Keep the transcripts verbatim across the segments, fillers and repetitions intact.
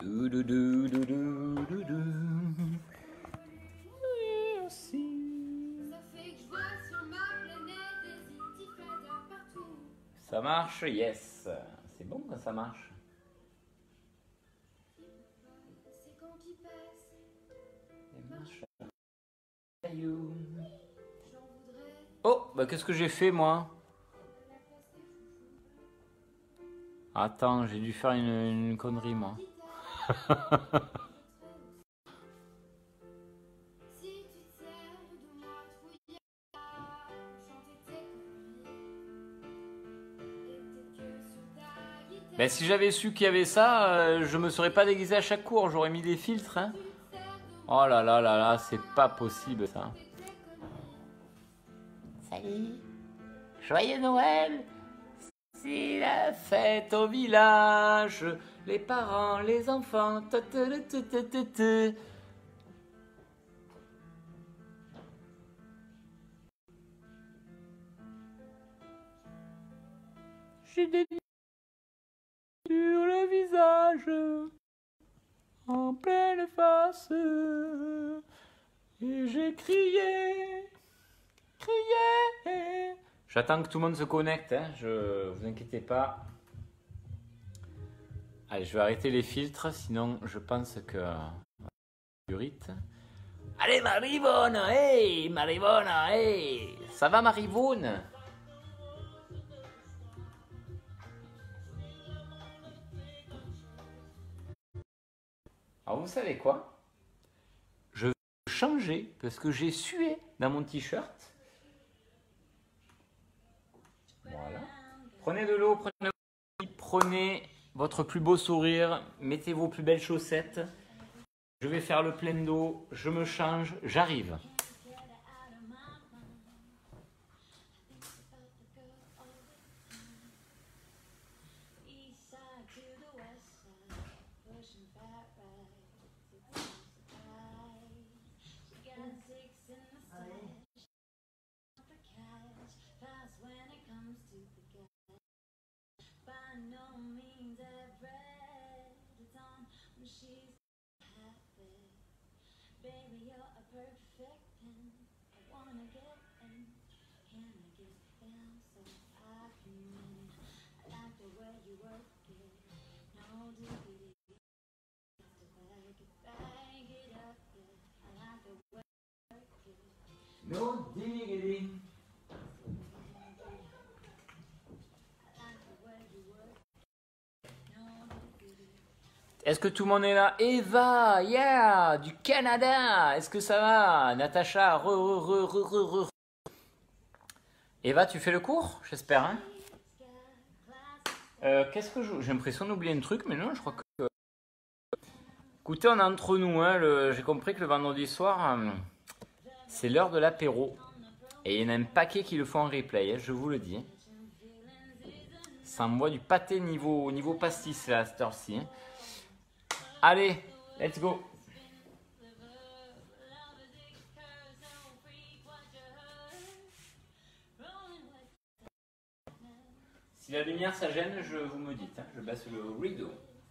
dou, dou, dou, dou, dou, dou, dou. Merci. Ça fait que je vois sur ma planète des intifadas partout. Ça marche, yes. C'est bon quand ça marche. C'est quand il passe. Et marche. Caillou. J'en voudrais Oh, bah qu'est-ce que j'ai fait moi? à la place des foufous. Attends, j'ai dû faire une, une connerie moi. Si tu te sers de moi, trouillard, chanter tes conneries. Et peut-être que sur ta guitare. Bah si j'avais su qu'il y avait ça, euh, je me serais pas déguisé à chaque cours, j'aurais mis des filtres. Hein. Tu te sers de Oh là là là là, c'est pas possible ça. tes conneries. Salut, joyeux Noël. C'est la fête au village, les parents, les enfants. Ta ta ta ta ta ta. J'ai des sur le visage, en pleine face, et j'ai crié, crié. J'attends que tout le monde se connecte, hein. Je vous inquiétez pas. Allez, je vais arrêter les filtres, sinon je pense que Urite. Allez Marivonne, hey Marivonne, hey, ça va Marivonne? Alors vous savez quoi? Je vais changer parce que j'ai sué dans mon t-shirt. Voilà. Prenez de l'eau, prenez, de l'eau, prenez votre plus beau sourire, mettez vos plus belles chaussettes. Je vais faire le plein d'eau, je me change, j'arrive. By no means I've read it's on when she's happy. Baby, you're a perfect ten. I wanna get in. Can I get down so I can win? I like the way you work it. No diggity. Just to bag it, bag it up, yeah. I like the way you work it. No diggity. Est-ce que tout le monde est là? Eva, yeah, du Canada. Est-ce que ça va? Natacha, re, re, re, re, re, re. Eva, tu fais le cours? J'espère, hein? euh, Qu'est-ce que je... J'ai l'impression d'oublier un truc, mais non, je crois que... Écoutez, on est entre nous, hein. Le... J'ai compris que le vendredi soir, euh, c'est l'heure de l'apéro. Et il y en a un paquet qui le font en replay, hein, je vous le dis. Ça envoie du pâté niveau, niveau pastis, là, à cette heure-ci. Hein. Allez, let's go. Si la lumière ça gêne, je vous me dites, hein, je baisse le rideau.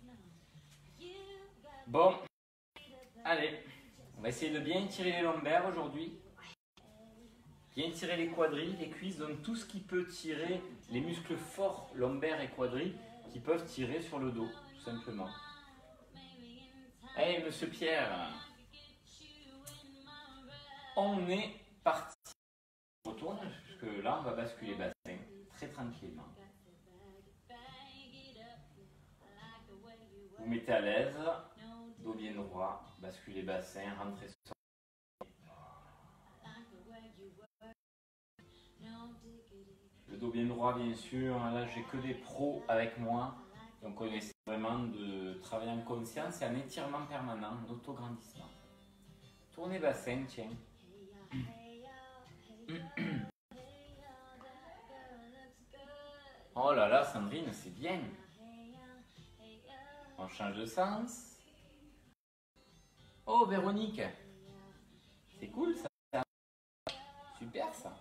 Bon, allez, on va essayer de bien tirer les lombaires aujourd'hui. Bien tirer les quadris, les cuisses, donc tout ce qui peut tirer les muscles forts, lombaires et quadris, qui peuvent tirer sur le dos, tout simplement. Hey, monsieur Pierre, on est parti. On retourne, puisque là, on va basculer bassin, très tranquillement. Vous mettez à l'aise, dos bien droit, basculez bassin, rentrez sur. Le dos bien droit, bien sûr. Là, j'ai que des pros avec moi. Donc, on essaie vraiment de travailler en conscience et en étirement permanent, en autograndissement. Tournez bassin, tiens. Oh là là, Sandrine, c'est bien. On change de sens. Oh, Véronique. C'est cool, ça. Super, ça.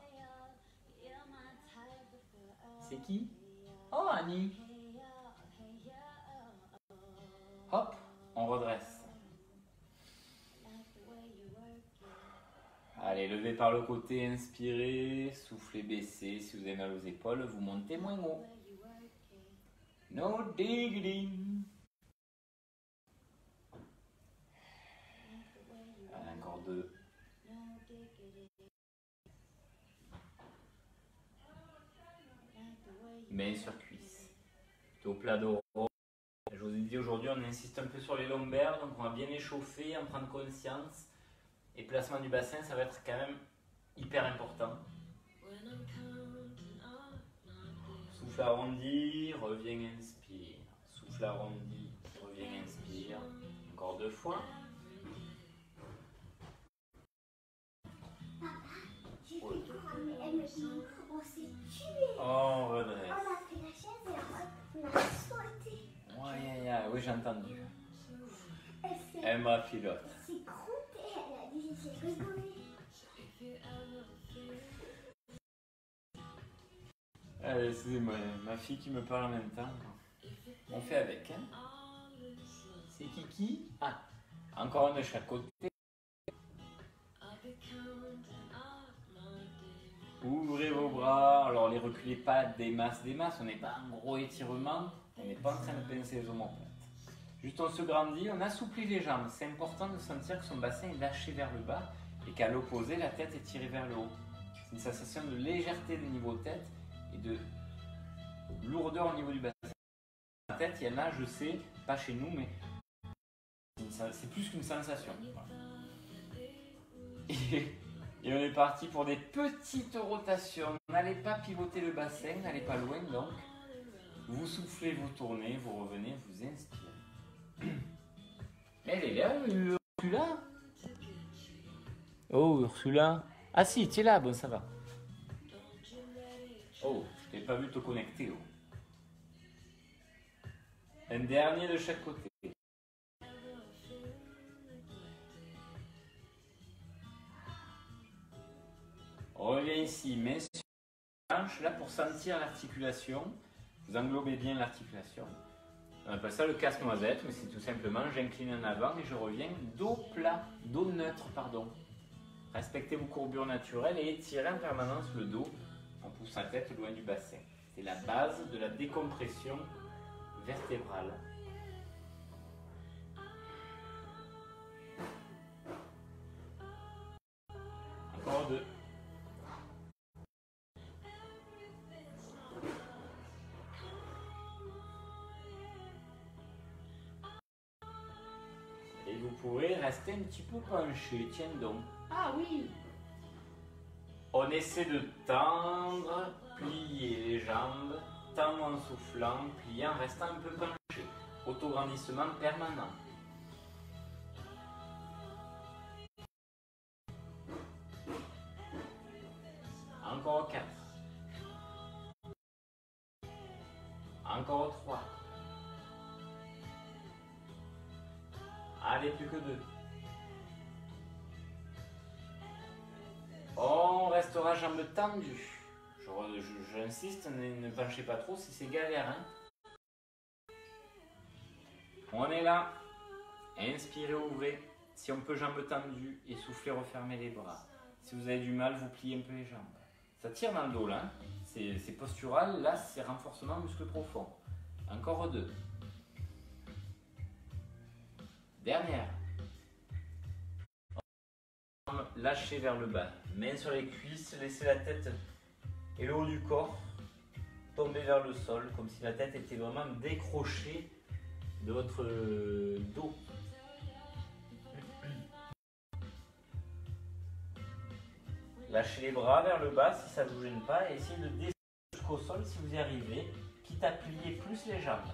C'est qui? Oh, Annie. Hop, On redresse. Allez, levez par le côté, inspirez, soufflez, baissez. Si vous avez mal aux épaules, vous montez moins haut. No digging. Allez, encore deux. Main sur cuisse. Plutôt plat dos. Je vous ai dit aujourd'hui, on insiste un peu sur les lombaires, donc on va bien échauffer, en prendre conscience. Et placement du bassin, ça va être quand même hyper important. Souffle arrondi, reviens, inspire. Souffle arrondi, reviens, inspire. Encore deux fois. J'ai fait trois, mais elle me dit, on s'est tué. On redresse. On a fait la chaise et on a sauté. Ouais, yeah, yeah. Oui, j'ai entendu. Elle s'est Elle m'a pilote. elle s'est croûtée, elle a dit, j'ai rigolé. Allez, excusez-moi, ma fille qui me parle en même temps. On fait avec, hein. C'est Kiki. Ah, encore un de chaque côté. Ouvrez vos bras, alors les reculez pas des masses, des masses, on n'est pas en gros étirement, on n'est pas en train de pincer les omoplates. Juste on se grandit, on assouplit les jambes, c'est important de sentir que son bassin est lâché vers le bas et qu'à l'opposé, la tête est tirée vers le haut. C'est une sensation de légèreté du niveau tête et de lourdeur au niveau du bassin. La tête, il y en a, je sais, pas chez nous, mais c'est plus qu'une sensation. Voilà. Et, et on est parti pour des petites rotations. N'allez pas pivoter le bassin, n'allez pas loin donc. Vous soufflez, vous tournez, vous revenez, vous inspirez. Elle est là, Ursula. Oh, Ursula. Ah si, tu es là, bon ça va. Oh, je t'ai pas vu te connecter. Oh. Un dernier de chaque côté. Reviens ici, mais sur la hanche, là pour sentir l'articulation. Vous englobez bien l'articulation. On appelle ça le casse-noisette, mais c'est tout simplement j'incline en avant et je reviens dos plat, dos neutre, pardon. Respectez vos courbures naturelles et étirez en permanence le dos en poussant la tête loin du bassin. C'est la base de la décompression vertébrale. Encore deux. Et vous pourrez rester un petit peu penché, tiens donc. Ah oui! On essaie de tendre, plier les jambes, tendre en soufflant, plier en restant un peu penché. Autograndissement permanent. Encore quatre. Encore trois. Allez, plus que deux. On restera jambes tendues. J'insiste, ne, ne penchez pas trop si c'est galère. Hein. On est là. Inspirez, ouvrez. Si on peut, jambes tendues et soufflez, refermez les bras. Si vous avez du mal, vous pliez un peu les jambes. Ça tire dans le dos là. C'est postural. Là, c'est renforcement muscle profond. Encore deux. Dernière. Lâchez vers le bas. Main sur les cuisses, laissez la tête et le haut du corps tomber vers le sol, comme si la tête était vraiment décrochée de votre dos. Lâchez les bras vers le bas si ça ne vous gêne pas et essayez de descendre jusqu'au sol si vous y arrivez, quitte à plier plus les jambes.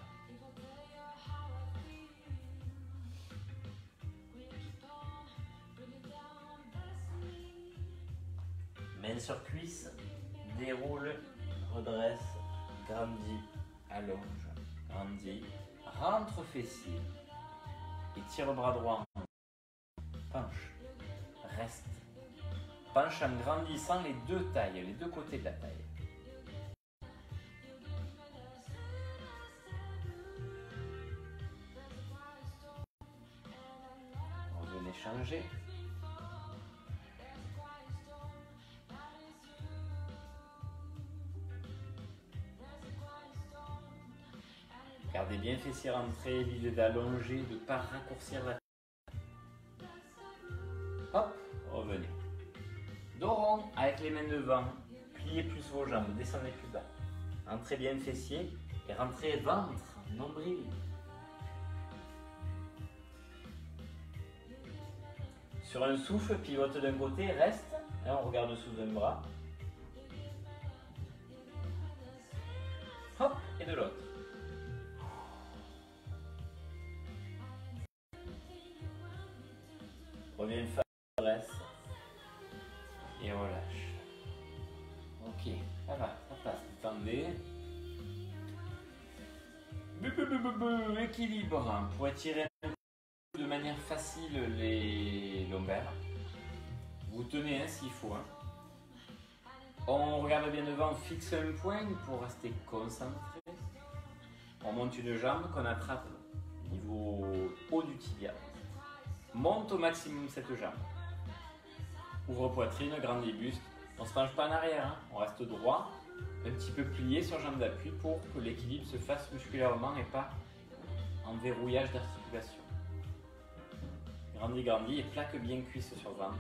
Main sur cuisse, déroule, redresse, grandit, allonge, grandit, rentre fessier, étire le bras droit, penche, reste, penche en grandissant les deux tailles, les deux côtés de la taille. changer. Gardez bien fessier rentré, l'idée d'allonger, de ne pas raccourcir la. Hop, revenez. Dos rond avec les mains devant, pliez plus vos jambes, descendez plus bas. Entrez bien fessier et rentrez ventre, nombril. Sur un souffle, pivote d'un côté, reste, et on regarde sous un bras. Hop, et de l'autre. Reviens face, reste, et relâche. Ok, ça va, ça passe, détendez. Bu, bu, bu, bu, bu, équilibre, pour étirer de manière facile les lombaires. Vous tenez hein, s'il faut. Hein. On regarde bien devant, on fixe un point pour rester concentré. On monte une jambe qu'on attrape au niveau haut du tibia. Monte au maximum cette jambe. Ouvre poitrine, grandis buste. On ne se penche pas en arrière, hein. On reste droit, un petit peu plié sur jambe d'appui pour que l'équilibre se fasse musculairement et pas en verrouillage d'articulation. Grandis, grandis et plaque bien cuisse sur ventre.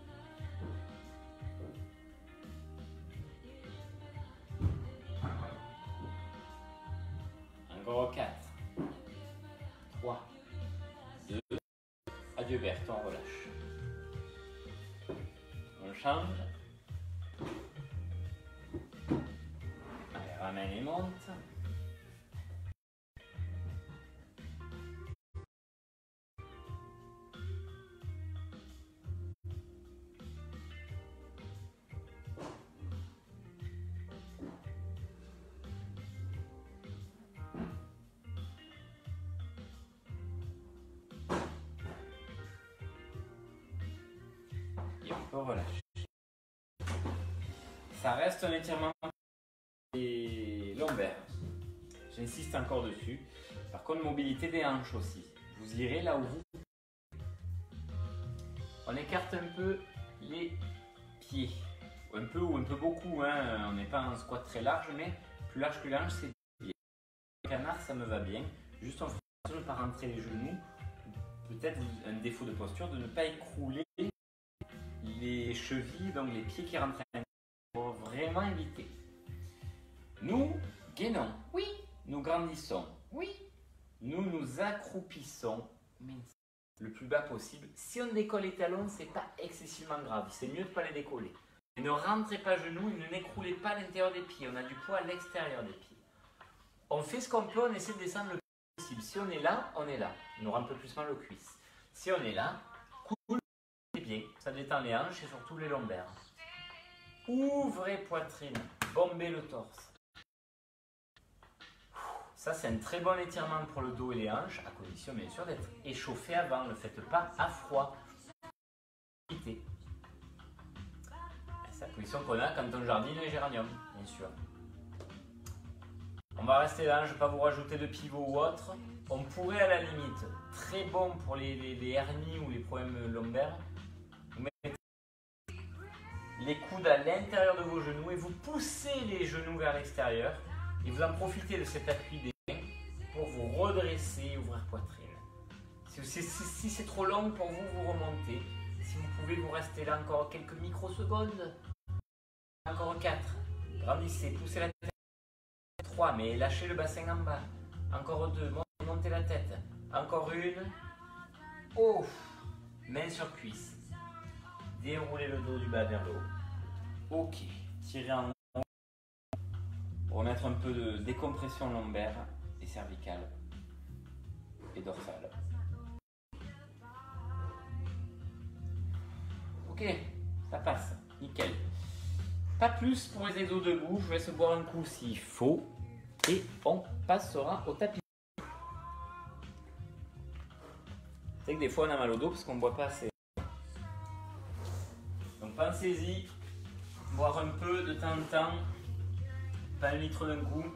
Encore quatre, trois, deux, adieu Berthe, on relâche. On change. Allez, ramène et monte. Et on peut relâcher. Ça reste un étirement des lombaires. J'insiste encore dessus. Par contre, mobilité des hanches aussi. Vous irez là où vous. On écarte un peu les pieds. Un peu ou un peu beaucoup. Hein. On n'est pas en squat très large, mais plus large que l'hanche, c'est bien. Le canard, ça me va bien. Juste en faisant de ne pas rentrer les genoux. Peut-être un défaut de posture de ne pas écrouler les chevilles, donc les pieds qui rentrent à pour vraiment éviter. Nous gainons, oui. Nous grandissons, oui. Nous nous accroupissons, mais le plus bas possible. Si on décolle les talons, c'est pas excessivement grave. C'est mieux de ne pas les décoller. Et ne rentrez pas genoux et ne n'écroulez pas à l'intérieur des pieds. On a du poids à l'extérieur des pieds. On fait ce qu'on peut, on essaie de descendre le plus possible. Si on est là, on est là. On aura un peu plus mal aux cuisses. Si on est là, cool. Bien, ça détend les hanches et surtout les lombaires. Ouvrez poitrine, bombez le torse. Ça, c'est un très bon étirement pour le dos et les hanches, à condition bien sûr d'être échauffé avant. Ne le faites pas à froid. C'est la position qu'on a quand on jardine les géraniums, bien sûr. On va rester là, je ne vais pas vous rajouter de pivot ou autre. On pourrait à la limite, très bon pour les, les, les hernies ou les problèmes lombaires, vous mettez les coudes à l'intérieur de vos genoux et vous poussez les genoux vers l'extérieur et vous en profitez de cet appui des mains pour vous redresser et ouvrir poitrine. Si, si, si c'est trop long pour vous, vous remontez. Si vous pouvez, vous restez là encore quelques microsecondes. Encore quatre. Grandissez, poussez la tête. trois, mais lâchez le bassin en bas. Encore deux, montez, montez la tête. Encore une. Oh, main sur cuisse. Déroulez le dos du bas vers le haut. Ok, tirez en haut pour remettre un peu de décompression lombaire et cervicale et dorsale. Ok, ça passe, nickel. Pas plus pour les exos debout, je vais se boire un coup s'il faut et on passera au tapis. C'est que des fois on a mal au dos parce qu'on ne boit pas assez. Donc pensez-y, boire un peu de temps en temps, pas un litre d'un coup.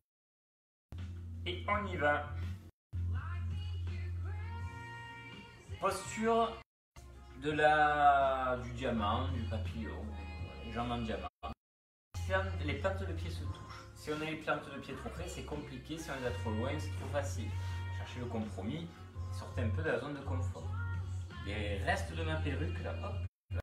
Et on y va. Posture de la, du diamant, du papillon, les jambes en diamant. Les plantes de pied se touchent. Si on a les plantes de pied trop près, c'est compliqué. Si on les a trop loin, c'est trop facile. Cherchez le compromis et sortez un peu de la zone de confort. Les restes de ma perruque, là, hop.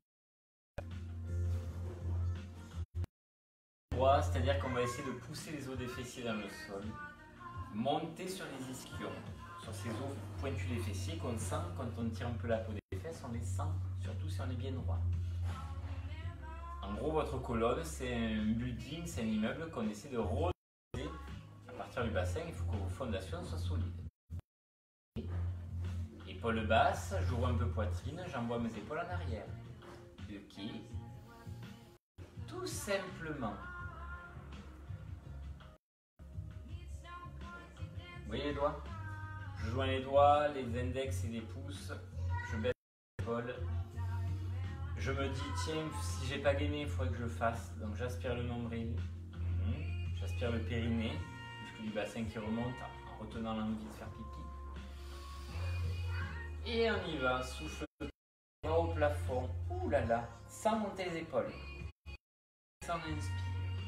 Droit, c'est-à-dire qu'on va essayer de pousser les os des fessiers dans le sol. Monter sur les ischions, sur ces os pointus des fessiers qu'on sent quand on tire un peu la peau des fesses, on les sent, surtout si on est bien droit. En gros, votre colonne, c'est un building, c'est un immeuble qu'on essaie de redresser à partir du bassin. Il faut que vos fondations soient solides. Épaules basses, j'ouvre un peu poitrine, j'envoie mes épaules en arrière. Ok. Tout simplement. Vous voyez les doigts? Je joins les doigts, les index et les pouces. Je baisse les épaules. Je me dis, tiens, si j'ai pas gainé, il faudrait que je le fasse. Donc j'aspire le nombril, mmh. J'aspire le périnée, muscle du bassin qui remonte en retenant l'envie de faire pipi. Et on y va, souffle au plafond, ouh là là, sans monter les épaules. Ça, on inspire.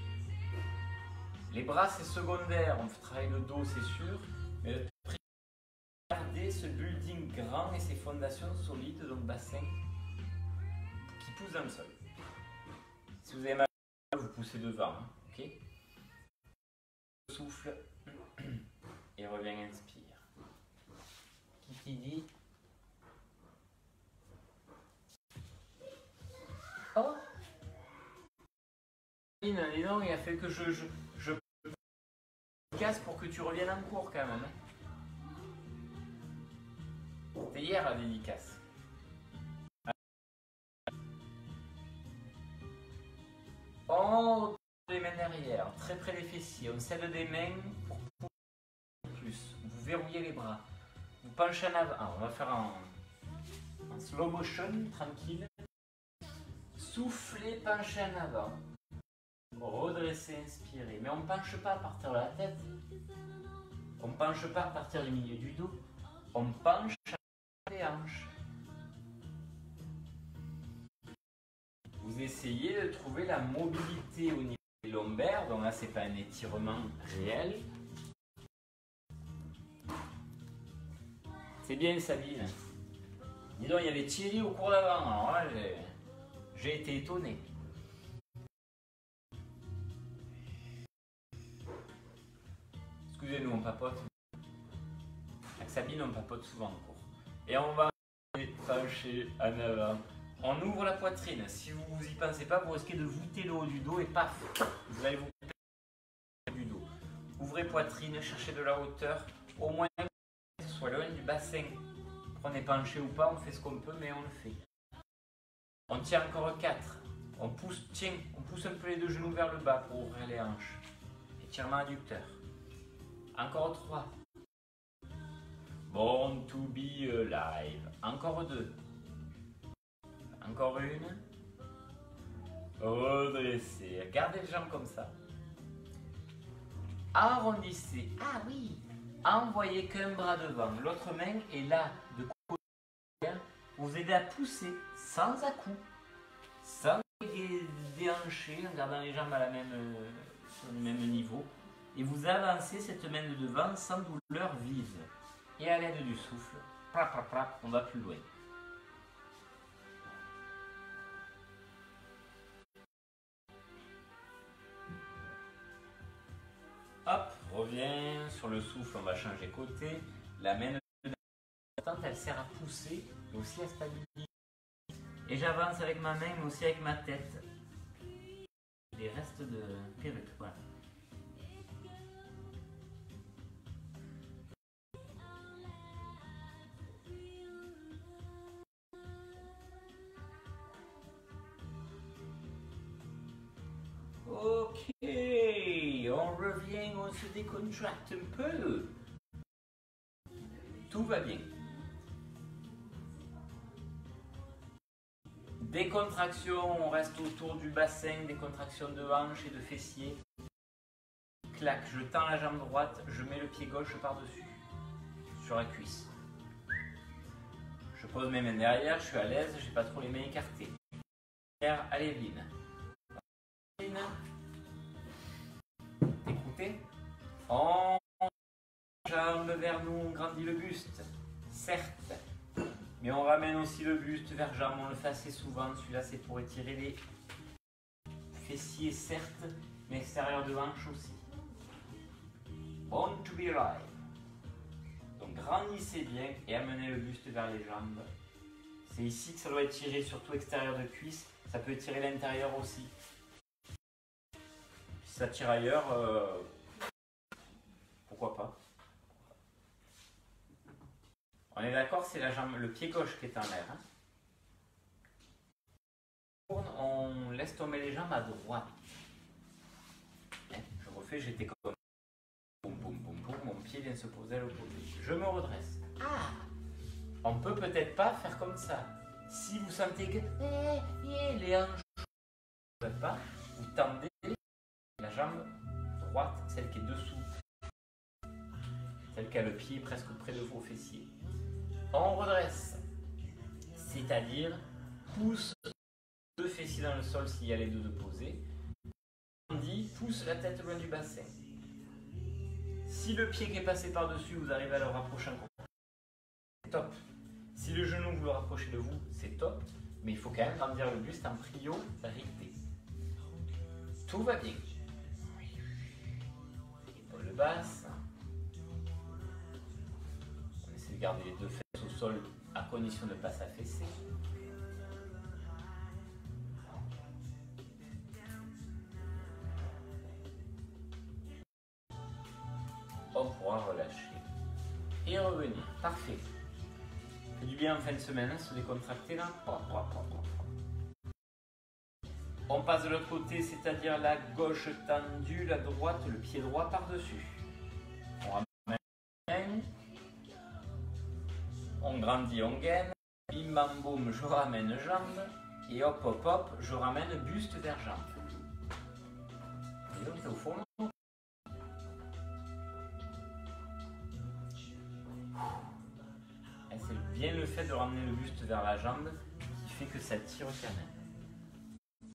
Les bras, c'est secondaire, on fait travailler le dos, c'est sûr, mais le garder ce building grand et ses fondations solides, donc bassin qui pousse dans le sol. Si vous avez mal, vous poussez devant, hein, ok? Souffle et reviens, inspire. Qui qui dit? Oh! Dis donc, il a fait que je, je, je casse pour que tu reviennes en cours quand même. C'était hier la dédicace. On les mains derrière, très près des fessiers. On cède des mains pour pousser plus. Vous verrouillez les bras. Vous penchez en avant. Ah, on va faire en, en slow motion, tranquille. Soufflez, penchez en avant. Redresser, inspirer. Mais on ne penche pas à partir de la tête. On ne penche pas à partir du milieu du dos. On penche à partir des hanches. Vous essayez de trouver la mobilité au niveau des lombaires. Donc là, ce n'est pas un étirement réel. C'est bien, Sabine. Dis donc, il y avait Thierry au cours d'avant. Alors là, j'ai été étonné. Excusez-nous, on papote. Avec Sabine, on papote souvent en cours. Et on va pencher en avant. On ouvre la poitrine. Si vous n'y pensez pas, vous risquez de voûter le haut du dos et paf, vous allez vous perdre du dos. Ouvrez poitrine, cherchez de la hauteur, au moins que ce soit loin du bassin. Prenez penché ou pas, on fait ce qu'on peut, mais on le fait. On tient encore quatre. On pousse, tiens, on pousse un peu les deux genoux vers le bas pour ouvrir les hanches. Étirement adducteur. Encore trois. Born to be alive. Encore deux. Encore une. Redressez. Gardez les jambes comme ça. Arrondissez. Ah oui. Envoyez qu'un bras devant. L'autre main est là, de côté. Pour vous aider à pousser sans à-coups. Sans déhancher, en gardant les jambes à la même, euh, sur le même niveau. Et vous avancez cette main de devant sans douleur vive. Et à l'aide du souffle, plap, plap, plap, on va plus loin. Hop, reviens sur le souffle, on va changer côté. La main de devant, elle sert à pousser et aussi à stabiliser. Et j'avance avec ma main, mais aussi avec ma tête. Les restes de perruque, voilà. Ok, on revient, on se décontracte un peu. Tout va bien. Décontraction, on reste autour du bassin, décontraction de hanches et de fessiers. Clac, je tends la jambe droite, je mets le pied gauche par-dessus, sur la cuisse. Je Je pose mes mains derrière, je suis à l'aise, j'ai pas trop les mains écartées. Allez, Evelyne. Evelyne. T'écoutez? On jambe vers nous, on grandit le buste. Certes. Mais on ramène aussi le buste vers jambe, on le fait assez souvent. Celui-là, c'est pour étirer les fessiers, certes, mais extérieur de hanche aussi. Born to be alive. Donc grandissez bien et amenez le buste vers les jambes. C'est ici que ça doit étirer, surtout extérieur de cuisse. Ça peut étirer l'intérieur aussi. Si ça tire ailleurs, euh, pourquoi pas. On est d'accord, c'est la jambe, le pied gauche qui est en l'air. Hein. On laisse tomber les jambes à droite. Hein, je refais, j'étais comme boum boum boum boum, mon pied vient se poser à l'opposé. Je me redresse. Ah, on peut peut-être pas faire comme ça. Si vous sentez que eh, eh, les hanches ne peuvent pas, vous tendez la jambe droite, celle qui est dessous, celle qui a le pied presque près de vos fessiers. On redresse, c'est-à-dire pousse deux fessiers dans le sol s'il y a les deux de posés. On dit pousse la tête loin du bassin. Si le pied qui est passé par-dessus, vous arrivez à le rapprocher encore, c'est top. Si le genou vous le rapprochez de vous, c'est top. Mais il faut quand même grandir le buste en priorité. Tout va bien. Épaule basse. On essaie de garder les deux fesses au sol à condition de ne pas s'affaisser. On pourra relâcher et revenir. Parfait. Ça fait du bien en fin de semaine, hein, se décontracter là. On passe de l'autre côté, c'est-à-dire la gauche tendue, la droite, le pied droit par-dessus. On ramène. On grandit, on gaine. Bim bam boum, je ramène jambe. Et hop hop hop, je ramène buste vers jambe. Et donc c'est au fond. C'est bien le fait de ramener le buste vers la jambe qui fait que ça tire quand même.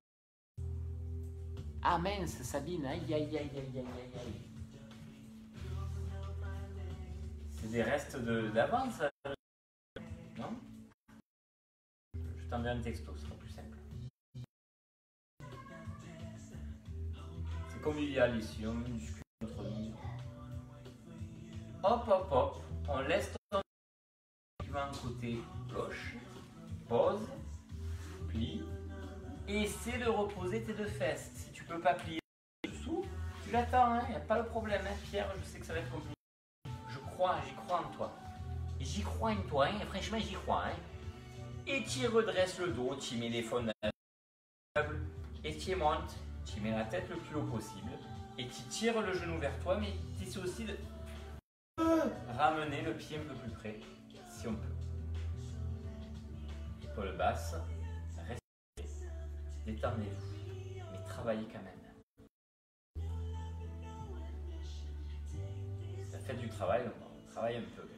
Ah mince, Sabine, aïe aïe aïe aïe aïe aïe aïe. C'est des restes d'avant, ça. Non? Je t'enverrai un texto, ce sera plus simple. C'est convivial ici, on discute entre nous. Hop hop hop, on laisse tomber côté gauche, pose, plie, et essaie de reposer tes deux fesses. Si tu peux pas plier dessous, tu l'attends, il hein, n'y a pas de problème, hein, Pierre, je sais que ça va être compliqué. Je crois, j'y crois en toi. J'y crois en toi, hein, franchement j'y crois. Hein. Et tu redresses le dos, tu mets les fonds et tu montes, tu mets la tête le plus haut possible, et tu tires le genou vers toi, mais tu essaies aussi de ramener le pied un peu plus près. Si on peut. Épaule basse, restez, détendez-vous, mais travaillez quand même. Ça fait du travail, on travaille un peu.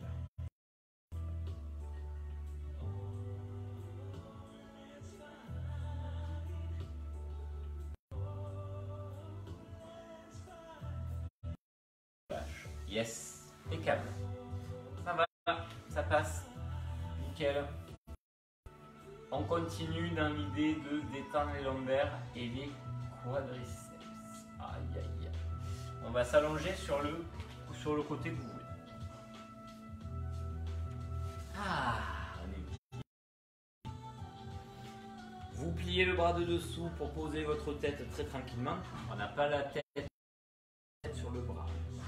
Yes, impeccable. Ça va, ça passe. Nickel. On continue dans l'idée de détendre les lombaires et les quadriceps. Aïe aïe aïe. On va s'allonger sur le, sur le côté que vous voulez. Ah, on est... Vous pliez le bras de dessous pour poser votre tête très tranquillement. On n'a pas la tête sur le bras.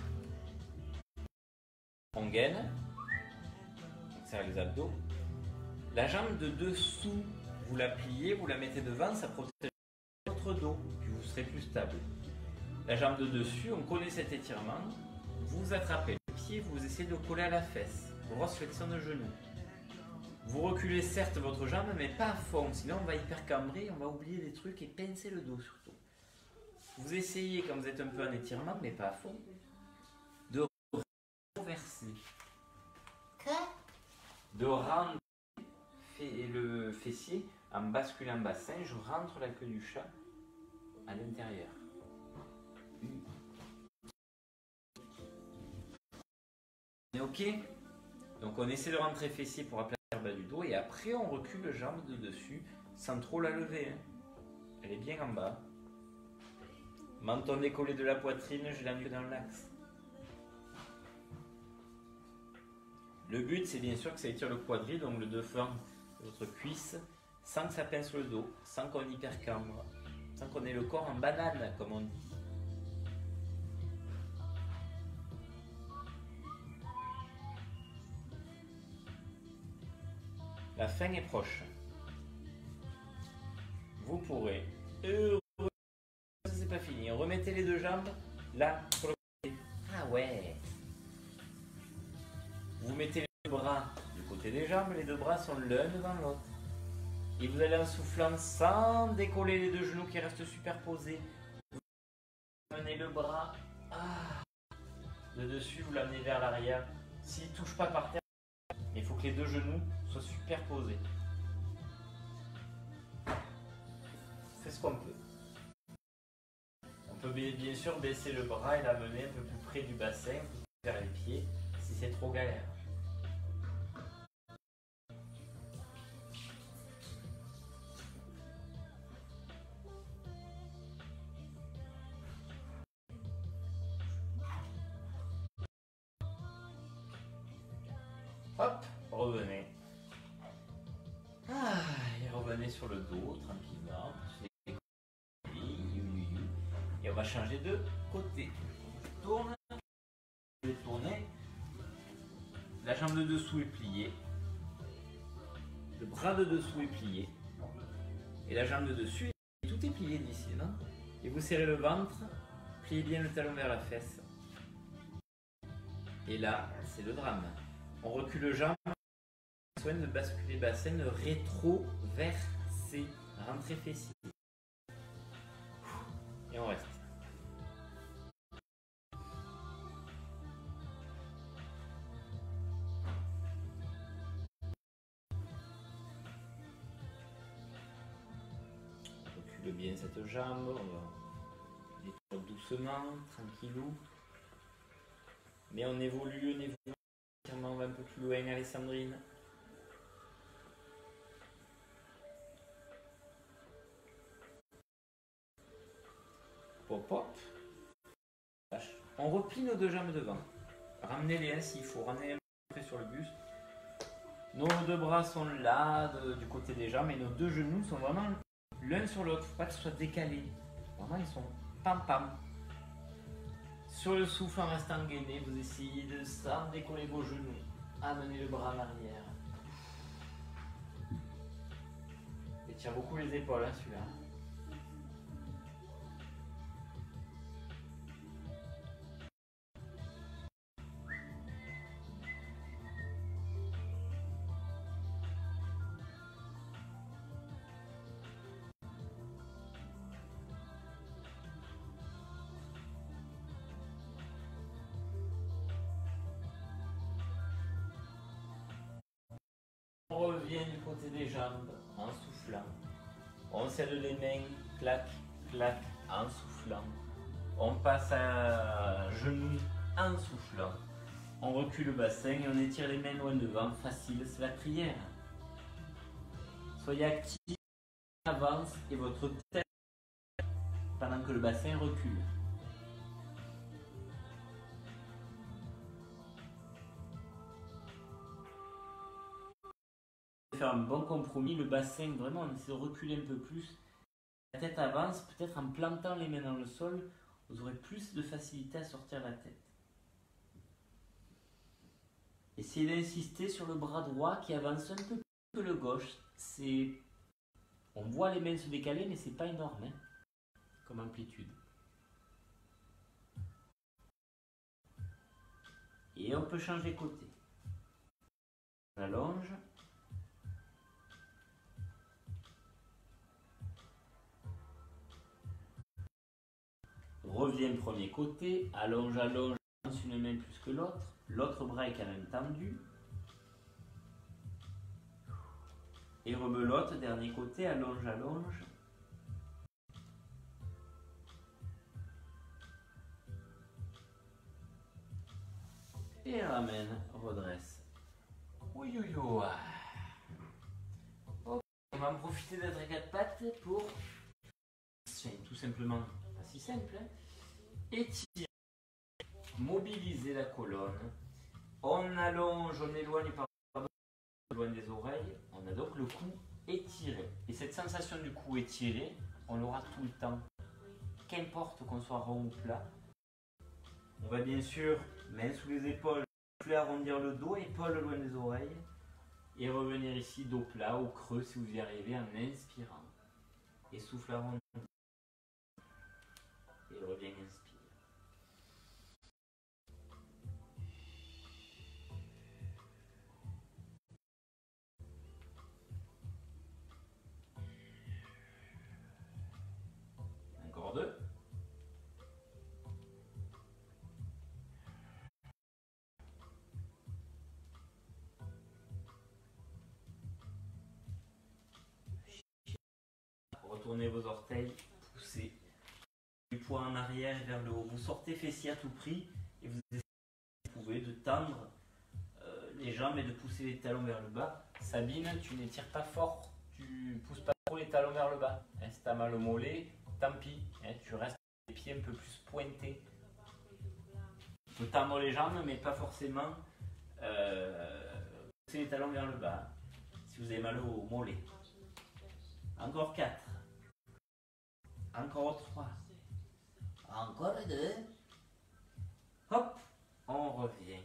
On gaine. On serre les abdos. La jambe de dessous, vous la pliez, vous la mettez devant, ça protège votre dos, puis vous serez plus stable. La jambe de dessus, on connaît cet étirement. Vous attrapez le pied, vous essayez de coller à la fesse. Grosse flexion de genou. Vous reculez certes votre jambe, mais pas à fond, sinon on va hypercambrer, on va oublier des trucs et pincer le dos surtout. Vous essayez, quand vous êtes un peu en étirement, mais pas à fond, de renverser. De rendre fait le fessier en basculant bassin, je rentre la queue du chat à l'intérieur. On est ok? Donc on essaie de rentrer fessier pour aplatir le bas du dos et après on recule la jambe de dessus sans trop la lever. Hein. Elle est bien en bas. Menton décollé de la poitrine, je la nuque dans l'axe. Le but c'est bien sûr que ça étire le quadril, donc le devant de votre cuisse, sans que ça pince le dos, sans qu'on hypercambre, sans qu'on ait le corps en banane comme on dit. La fin est proche. Vous pourrez, heureux, ça c'est pas fini, remettez les deux jambes là sur le côté. Ah ouais. Vous mettez les deux bras du côté des jambes, les deux bras sont l'un devant l'autre. Et vous allez en soufflant sans décoller les deux genoux qui restent superposés. Vous menez le bras ah, de dessus, vous l'amenez vers l'arrière. S'il ne touche pas par terre, il faut que les deux genoux soient superposés. C'est ce qu'on peut. On peut bien sûr baisser le bras et l'amener un peu plus près du bassin, un peu plus vers les pieds, si c'est trop galère. Hop, revenez. Ah, et revenez sur le dos tranquillement. Et on va changer de côté. Je tourne. Je vais tourner. La jambe de dessous est pliée. Le bras de dessous est plié. Et la jambe de dessus, tout est plié d'ici, non? Et vous serrez le ventre. Pliez bien le talon vers la fesse. Et là, c'est le drame. On recule le jambe, soin de basculer bassin, de rétro-verser, rentrer fessier. Et on reste. On recule bien cette jambe, on va détendre doucement, tranquillou. Mais on évolue, on évolue. On va un peu plus loin, Alessandrine. Pop, pop. On replie nos deux jambes devant. Ramenez-les hein, s'il faut. Ramenez-les un peu près sur le buste. Nos deux bras sont là, de, du côté des jambes, et nos deux genoux sont vraiment l'un sur l'autre. Il ne faut pas que ce soit décalé. Vraiment, ils sont pam pam. Sur le souffle, en restant gainé, vous essayez de sans décoller vos genoux. Amenez le bras en arrière. Étire beaucoup les épaules, hein, celui-là. On revient du côté des jambes en soufflant. On scelle les mains, clac, clac, en soufflant. On passe à genoux en soufflant. On recule le bassin et on étire les mains loin devant. Facile, c'est la prière. Soyez actifs, avance et votre tête pendant que le bassin recule. Faire un bon compromis, le bassin vraiment on essaie de reculer un peu plus, la tête avance, peut-être en plantant les mains dans le sol, vous aurez plus de facilité à sortir la tête. Essayez d'insister sur le bras droit qui avance un peu plus que le gauche. C'est, on voit les mains se décaler mais c'est pas énorme hein, comme amplitude. Et on peut changer côté. On allonge. Reviens premier côté, allonge, allonge, lance une main plus que l'autre. L'autre bras est quand même tendu. Et rebelote, dernier côté, allonge, allonge. Et ramène, redresse. Oui, oui, oui. Ok, on va en profiter d'être à quatre pattes pour, c'est tout simplement, pas si simple, hein. Étirer, mobiliser la colonne. On allonge, on éloigne par loin des oreilles. On a donc le cou étiré. Et cette sensation du cou étiré, on l'aura tout le temps. Qu'importe qu'on soit rond ou plat. On va bien sûr, main sous les épaules, arrondir le dos, épaules loin des oreilles. Et revenir ici, dos plat, au creux si vous y arrivez en inspirant. Et souffle arrondi. Et revient, inspire. Encore deux. Retournez vos orteils, poussez du poids en arrière vers le haut. Vous sortez fessier à tout prix et vous essayez, vous pouvez, de tendre euh, les jambes et de pousser les talons vers le bas. Sabine, tu n'étires pas fort, tu pousses pas trop les talons vers le bas. Hein, si tu as mal au mollet, tant pis, hein, tu restes les pieds un peu plus pointés. Tu peux tendre les jambes, mais pas forcément euh, pousser les talons vers le bas. Si vous avez mal au mollet. Encore quatre. Encore trois. Encore deux. Hop, on revient.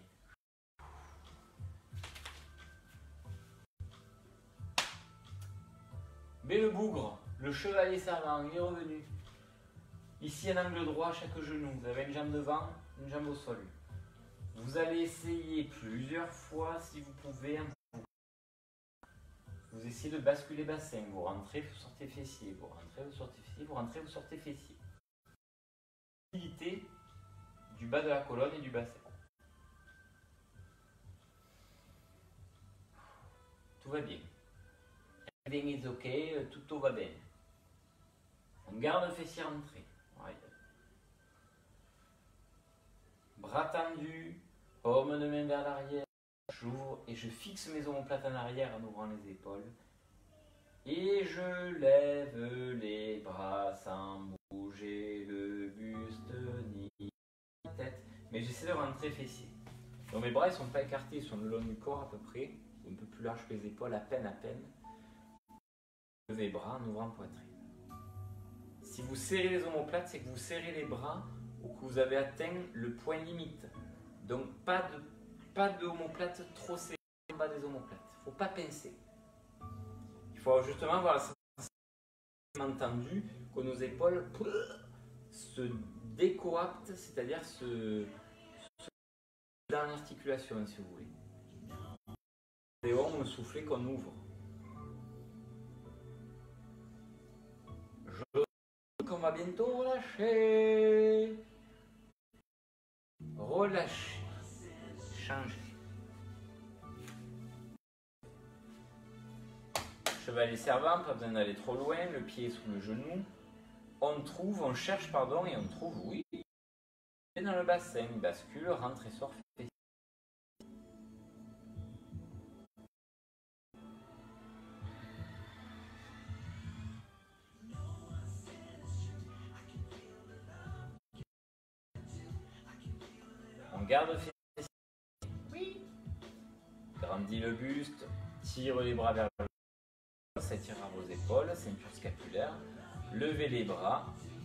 Mais le bougre, le chevalier servant, il est revenu. Ici, un angle droit à chaque genou. Vous avez une jambe devant, une jambe au sol. Vous allez essayer plusieurs fois si vous pouvez. Vous essayez de basculer bassin. Vous rentrez, vous sortez fessier. Vous rentrez, vous sortez fessier. Vous rentrez, vous sortez fessier. Mobilité du bas de la colonne et du bassin. Tout va bien. Everything is ok, tout va bien. On garde le fessier rentré. Ouais. Bras tendus, paume de main vers l'arrière. J'ouvre et je fixe mes omoplates en arrière en ouvrant les épaules. Et je lève les bras sans bouger le buste ni la tête. Mais j'essaie de rentrer fessier. Donc mes bras ne sont pas écartés, ils sont le long du corps à peu près. Un peu plus large que les épaules, à peine, à peine. Levez les bras en ouvrant poitrine. Si vous serrez les omoplates, c'est que vous serrez les bras ou que vous avez atteint le point limite. Donc pas de, pas de omoplate trop serrée en bas des omoplates. Il ne faut pas pincer. Il faut justement avoir la sensation tendue que nos épaules se décoaptent, c'est-à-dire se, se dans l'articulation si vous voulez. Et on souffler qu'on ouvre. Je qu'on va bientôt relâcher. Relâcher. Changer. Chevalier servant, pas besoin d'aller trop loin, le pied sous le genou. On trouve, on cherche, pardon, et on trouve, oui. Dans le bassin, bascule, rentre et sort. On garde fessier. Oui. Grandis le buste, tire les bras vers le haut, s'étire à vos épaules, ceinture scapulaire. Levez les bras.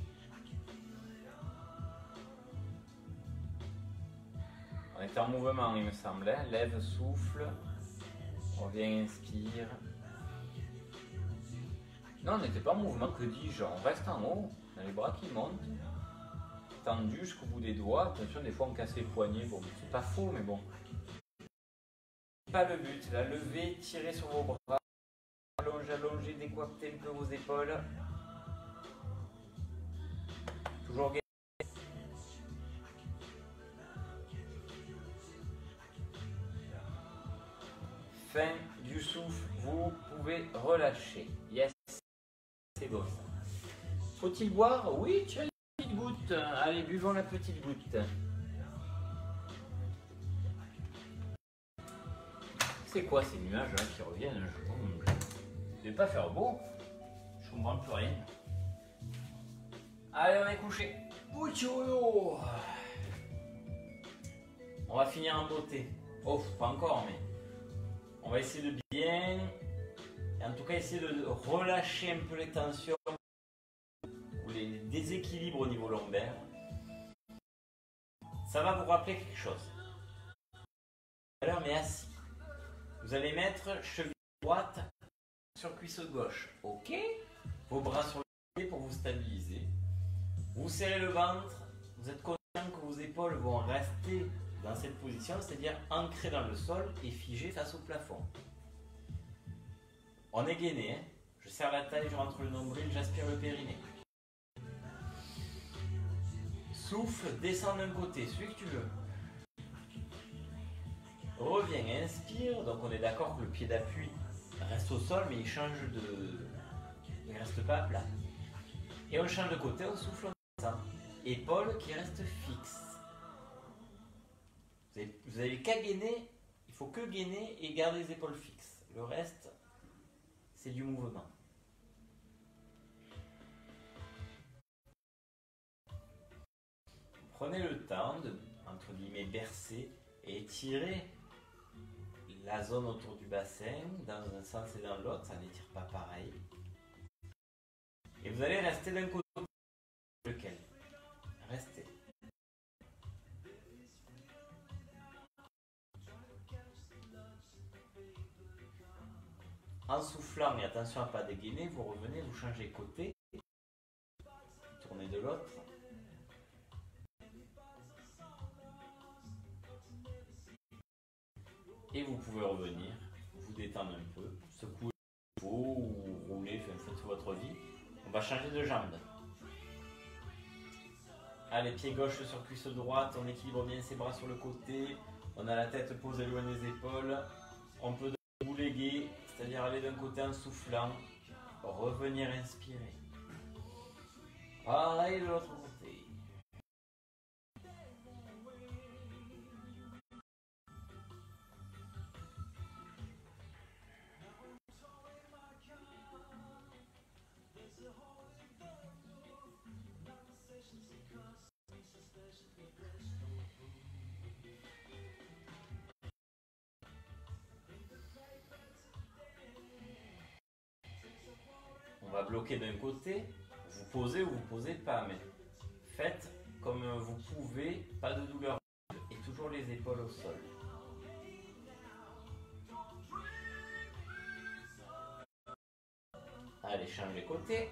On est en mouvement, il me semblait. Lève, souffle. Reviens, inspire. Non, on n'était pas en mouvement, que dis-je? On reste en haut. On a les bras qui montent. Tendu jusqu'au bout des doigts. Attention, des fois on casse les poignets. Bon, c'est pas faux, mais bon. Pas le but. Là, levez, tirez sur vos bras. Allongez, allongez, décoaptez un peu vos épaules. Toujours gagné. Fin du souffle, vous pouvez relâcher. Yes, c'est bon ça. Faut-il boire? Oui, tu as une petite goutte. Allez, buvons la petite goutte. C'est quoi ces nuages là qui reviennent? Je ne vais pas faire beau. Je comprends plus rien. Allez, on est couché. On va finir en beauté. Oh, pas encore, mais on va essayer de bien, en tout cas essayer de relâcher un peu les tensions ou les déséquilibres au niveau lombaire. Ça va vous rappeler quelque chose. Alors, mais assis. Vous allez mettre cheville droite sur cuisse gauche. Ok. Vos bras sur le pied pour vous stabiliser. Vous serrez le ventre. Vous êtes conscient que vos épaules vont rester dans cette position, c'est-à-dire ancrées dans le sol et figées face au plafond. On est gainé. Hein. Je serre la taille, je rentre le nombril, j'aspire le périnée. Souffle, descend d'un côté, celui que tu veux. Reviens, inspire. Donc on est d'accord que le pied d'appui reste au sol, mais il change de... Il ne reste pas à plat. Et on change de côté, on souffle, on descend. Épaules qui restent fixes. Vous n'avez qu'à gainer, il faut que gainer et garder les épaules fixes. Le reste, c'est du mouvement. Prenez le temps de, entre guillemets, bercer et étirer la zone autour du bassin dans un sens et dans l'autre, ça n'étire pas pareil. Et vous allez rester d'un côté, lequel? Restez. En soufflant, mais attention à ne pas dégainer, vous revenez, vous changez côté, tournez de l'autre. Et vous pouvez revenir, vous détendre un peu, secouer le pot ou rouler, faites votre vie. On va changer de jambe. Allez, pied gauche sur cuisse droite, on équilibre bien ses bras sur le côté, on a la tête posée loin des épaules, on peut bouléguer, c'est-à-dire aller d'un côté en soufflant, revenir inspirer. Pareil de l'autre côté. On va bloquer d'un côté, vous posez ou vous posez pas, mais faites comme vous pouvez, pas de douleur et toujours les épaules au sol. Allez, change les côtés.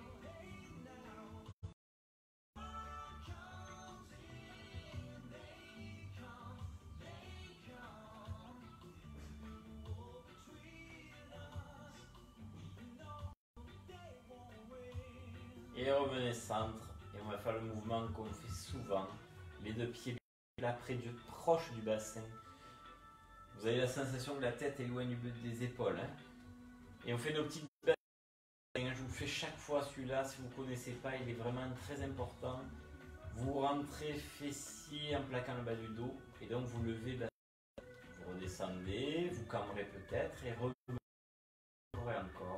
Et revenez centre, et on va faire le mouvement qu'on fait souvent, les deux pieds là près du, proche du bassin. Vous avez la sensation que la tête est loin du, des épaules. Hein. Et on fait nos petites bassins. Je vous fais chaque fois celui-là, si vous ne connaissez pas, il est vraiment très important. Vous rentrez fessier en plaquant le bas du dos, et donc vous levez, vous redescendez, vous cambrez peut-être, et revenez encore.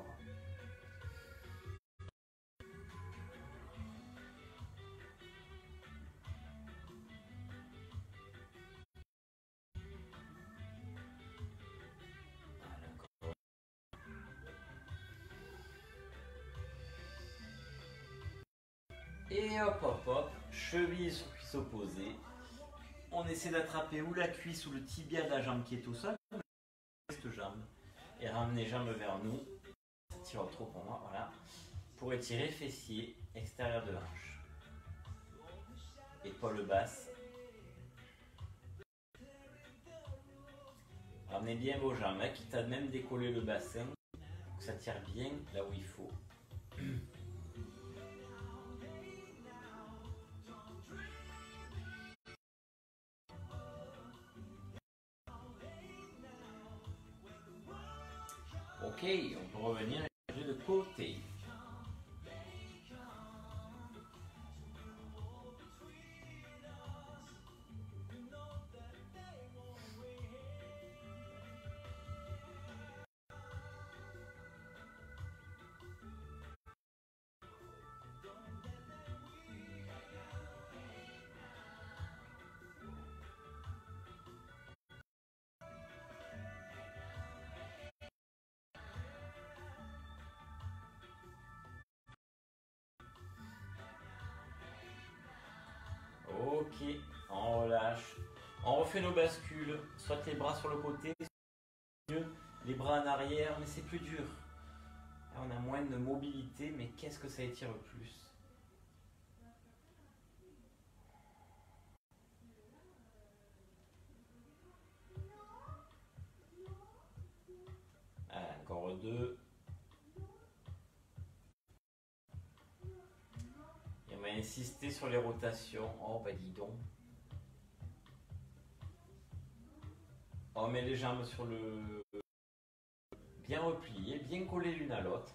Et hop hop hop, cheville sur cuisse opposée. On essaie d'attraper ou la cuisse ou le tibia de la jambe qui est au sol, cette jambe, et ramener jambe vers nous. Ça tire trop pour moi, voilà. Pour étirer fessier, extérieur de hanche. Épaule basse. Ramenez bien vos jambes, hein, quitte à même décoller le bassin, pour que ça tire bien là où il faut. Ok, on peut revenir et changer de côté. Ok, on relâche. On refait nos bascules, soit les bras sur le côté, les bras en arrière, mais c'est plus dur. Là, on a moins de mobilité, mais qu'est-ce que ça étire plus? Allez, encore deux. Et on va insister sur les rotations. Oh, bah dis donc. On met les jambes sur le... bien repliées, bien collées l'une à l'autre.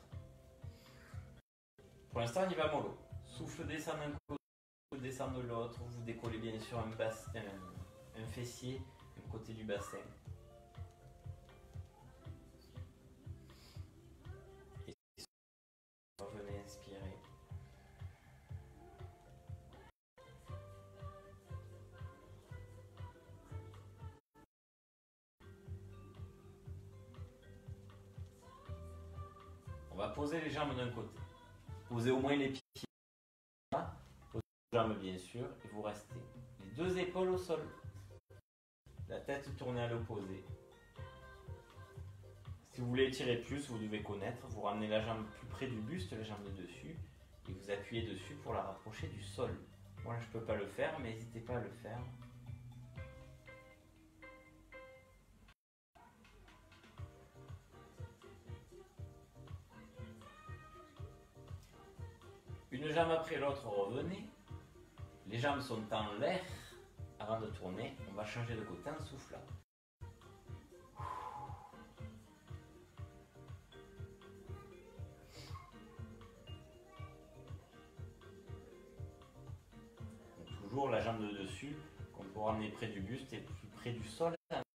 Pour l'instant, on y va mollo. Souffle descend d'un côté, souffle descend de l'autre. Vous décollez bien sûr un, bassin, un, un fessier du côté du bassin. Et revenez inspirer. On va poser les jambes d'un côté. Posez au moins les pieds. Posez les jambes bien sûr. Et vous restez. Les deux épaules au sol. La tête tournée à l'opposé. Si vous voulez étirer plus, vous devez connaître. Vous ramenez la jambe plus près du buste, la jambe de dessus. Et vous appuyez dessus pour la rapprocher du sol. Moi je ne peux pas le faire, mais n'hésitez pas à le faire. Une jambe après l'autre, revenez. Les jambes sont en l'air. Avant de tourner, on va changer de côté en soufflant. Donc, toujours la jambe de dessus qu'on peut ramener près du buste et plus près du sol.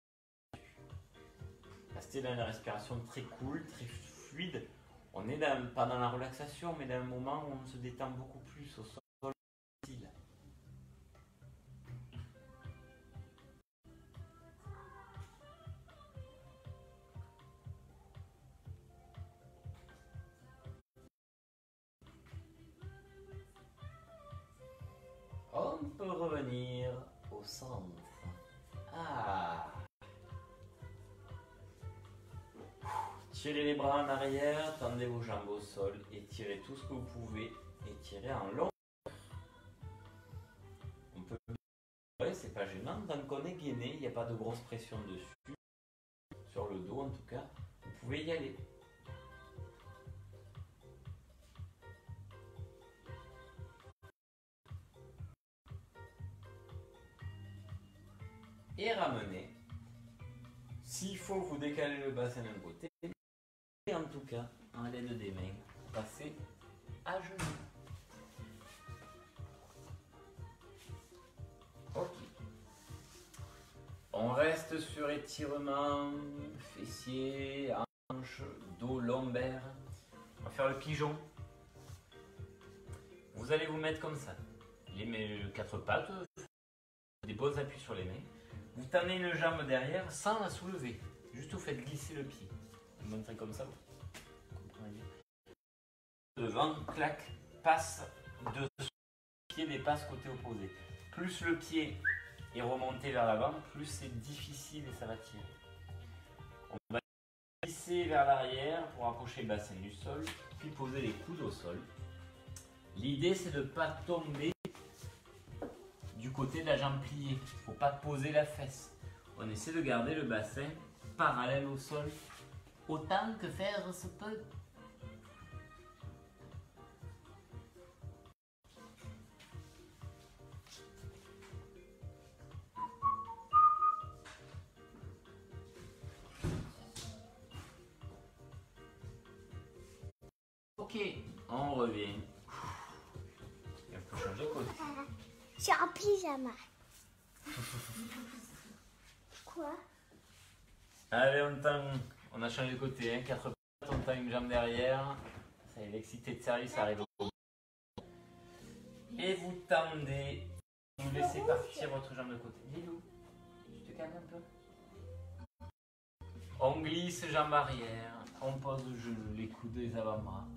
Restez dans une respiration très cool, très fluide. On n'est pas dans la relaxation, mais dans un moment où on se détend beaucoup plus au sol. On peut revenir au centre. Ah. Tirez les bras en arrière, tendez vos jambes au sol, étirez tout ce que vous pouvez, étirez en long. On peut... Ouais, c'est pas gênant, tant qu'on est gainé, il n'y a pas de grosse pression dessus, sur le dos en tout cas, vous pouvez y aller. Et ramenez. S'il faut, vous décalez le bassin d'un côté. Et en tout cas, en l'aide des mains, passez à genoux. Ok. On reste sur étirement, fessiers, hanches, dos, lombaire. On va faire le pigeon. Vous allez vous mettre comme ça. Les quatre pattes, des beaux appuis sur les mains. Vous tendez une jambe derrière sans la soulever. Juste vous faites glisser le pied. Vous montrez comme ça. Vous comprenez bien. Devant, clac, passe de pied dépasse côté opposé. Plus le pied est remonté vers l'avant, plus c'est difficile et ça va tirer. On va glisser vers l'arrière pour approcher le bassin du sol, puis poser les coudes au sol. L'idée c'est de ne pas tomber du côté de la jambe pliée. Il ne faut pas poser la fesse. On essaie de garder le bassin parallèle au sol autant que faire se peut. Ok, on revient. Et on peut changer de côté. Je suis en pyjama. Quoi? Allez, on tend. On a changé de côté, hein. Quatre pattes, on tend une jambe derrière. Ça y est, l'excité de service arrive au bout. Et vous tendez. Vous laissez partir votre jambe de côté. Lilou, tu te calmes un peu. On glisse jambe arrière. On pose le genou, les coudes des avant-bras.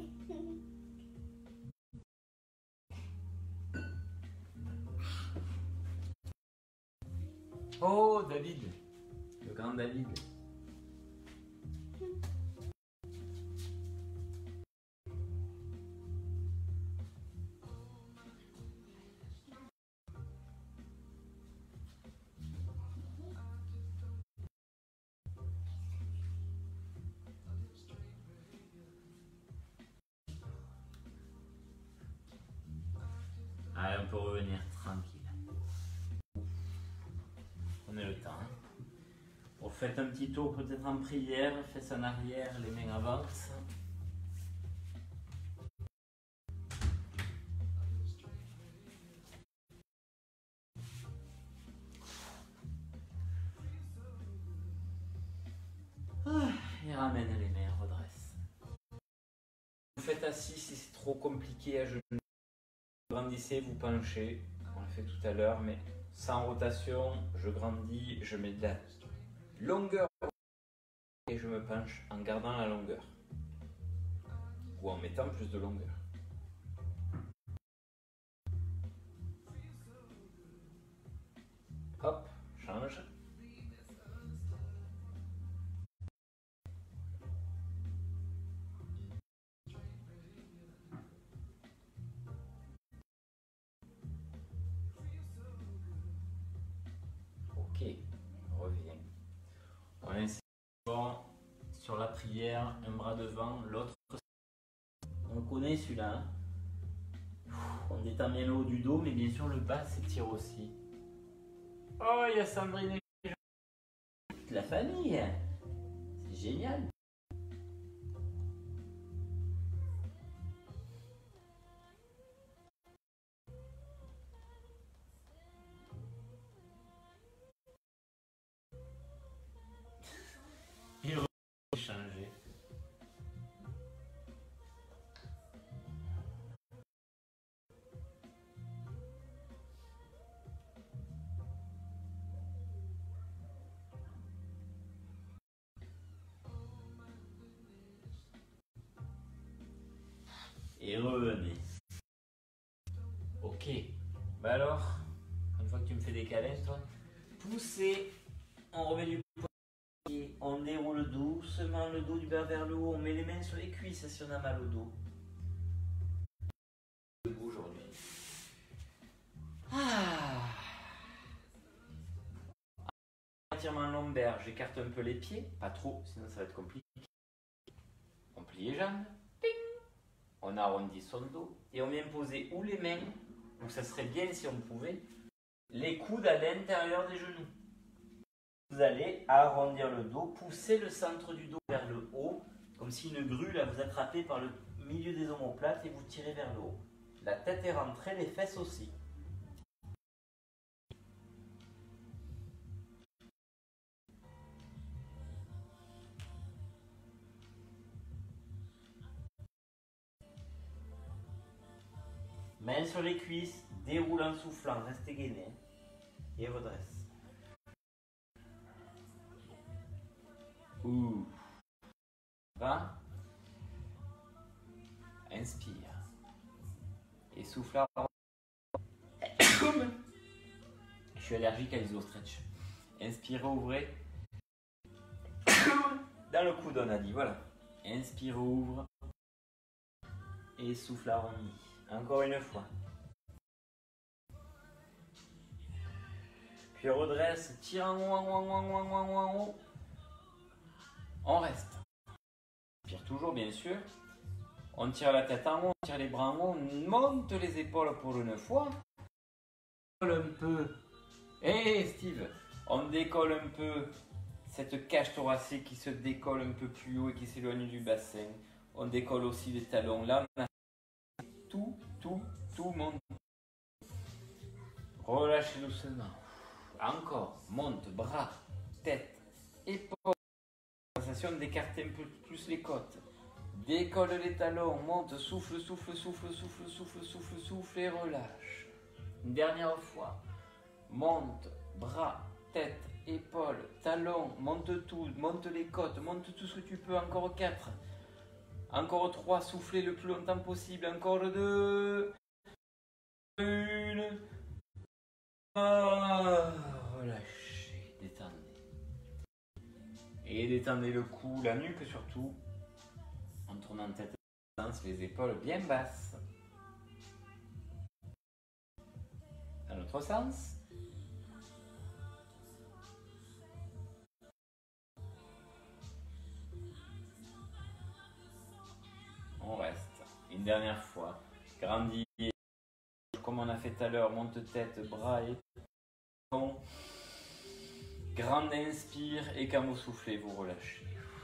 Oh, David, le grand David. Allez, on peut revenir tranquille. Prenez le temps. Hein. Vous faites un petit tour peut-être en prière, fesses en arrière, les mains avancent. Ah, et ramène les mains, redresse. Vous faites assis si c'est trop compliqué à genoux. Grandissez, vous penchez. On l'a fait tout à l'heure, mais sans rotation, je grandis, je mets de la longueur et je me penche en gardant la longueur. Ou en mettant plus de longueur. Hop, change. Ok, on revient. On insiste sur la prière, un bras devant, l'autre. On connaît celui-là. Hein. On détend bien le haut du dos, mais bien sûr le bas s'étire aussi. Oh, il y a Sandrine et toute la famille. C'est génial. Il va changer. Et revenez. Ok. Bah alors, une fois que tu me fais des câlins, toi, poussez, on remet du poignet, on déroule doucement le dos du bas vers le haut, on met les mains sur les cuisses si on a mal au dos. Debout aujourd'hui. Ah. Étirement lombaire, j'écarte un peu les pieds, pas trop, sinon ça va être compliqué. On plie les jambes. On arrondit son dos et on vient poser ou les mains, ou ça serait bien si on pouvait, les coudes à l'intérieur des genoux. Vous allez arrondir le dos, pousser le centre du dos vers le haut, comme si une grue là vous attrapez par le milieu des omoplates et vous tirez vers le haut. La tête est rentrée, les fesses aussi. Main sur les cuisses, déroule en soufflant, restez gainé et redresse. Ouh. vingt. Inspire. Et souffle. Je suis allergique à l'iso-stretch. Inspirez, ouvrez. Dans le coude, on a dit, voilà. Inspire, ouvre. Et souffle arrondi. Encore une fois. Puis redresse, tire en haut, en haut, en haut, en haut, en haut. On reste. Inspire toujours, bien sûr. On tire la tête en haut, on tire les bras en haut, on monte les épaules pour une fois. On décolle un peu. Hé hey Steve, on décolle un peu cette cage thoracique qui se décolle un peu plus haut et qui s'éloigne du bassin. On décolle aussi les talons là. On a tout, tout, tout monte. Relâchez doucement. Encore. Monte, bras, tête, épaules. Sensation d'écarter un peu plus les côtes. Décolle les talons, monte, souffle, souffle, souffle, souffle, souffle, souffle, souffle et relâche. Une dernière fois. Monte, bras, tête, épaules, talons, monte tout, monte les côtes, monte tout ce que tu peux. Encore quatre. Encore trois, soufflez le plus longtemps possible. Encore deux. Une. Ah, relâchez, détendez. Et détendez le cou, la nuque surtout. En tournant tête dans le sens, les épaules bien basses. Dans l'autre sens. On reste. Une dernière fois. Grandis. Comme on a fait tout à l'heure. Monte tête, bras et talons. Grande inspire. Et quand vous soufflez, vous relâchez.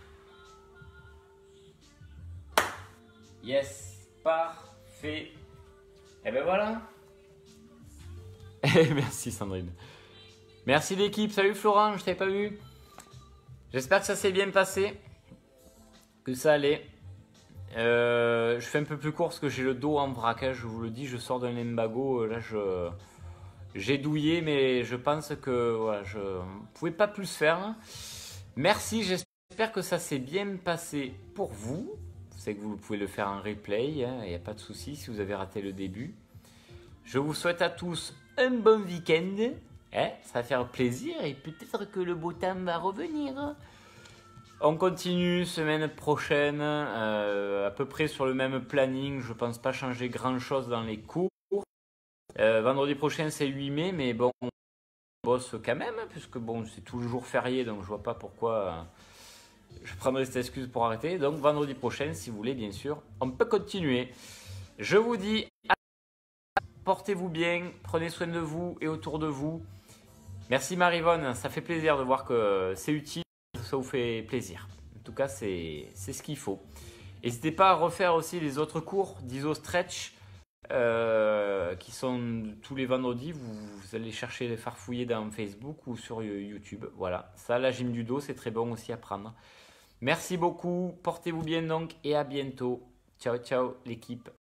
Yes. Parfait. Et ben voilà. Merci Sandrine. Merci l'équipe. Salut Florent, je t'avais pas vu. J'espère que ça s'est bien passé. Que ça allait. Euh, je fais un peu plus court parce que j'ai le dos en vrac. Hein, je vous le dis, je sors d'un limbago. Là, je j'ai douillé, mais je pense que voilà, je ne pouvais pas plus faire. Merci. J'espère que ça s'est bien passé pour vous. Vous savez que vous pouvez le faire en replay. Il hein, n'y a pas de souci si vous avez raté le début. Je vous souhaite à tous un bon week-end. Hein, ça va faire plaisir et peut-être que le beau temps va revenir. On continue semaine prochaine, euh, à peu près sur le même planning. Je ne pense pas changer grand-chose dans les cours. Euh, vendredi prochain, c'est huit mai, mais bon, on bosse quand même, puisque bon, c'est toujours férié, donc je vois pas pourquoi euh, je prendrai cette excuse pour arrêter. Donc vendredi prochain, si vous voulez, bien sûr, on peut continuer. Je vous dis, portez-vous bien, prenez soin de vous et autour de vous. Merci Marivonne, ça fait plaisir de voir que c'est utile. Ça vous fait plaisir. En tout cas, c'est ce qu'il faut. N'hésitez pas à refaire aussi les autres cours d'Iso Stretch euh, qui sont tous les vendredis. Vous, vous allez chercher les farfouiller dans Facebook ou sur YouTube. Voilà, ça, la gym du dos, c'est très bon aussi à prendre. Merci beaucoup. Portez-vous bien donc et à bientôt. Ciao, ciao l'équipe.